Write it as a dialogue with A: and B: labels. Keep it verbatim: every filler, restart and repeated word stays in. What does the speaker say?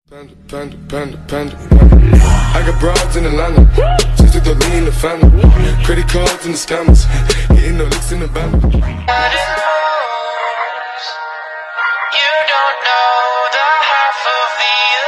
A: Panda, panda, panda, panda. I got broads in Atlanta, just took the lean in the family. Credit cards and the scammers, getting no licks in the band.
B: You don't know the half of the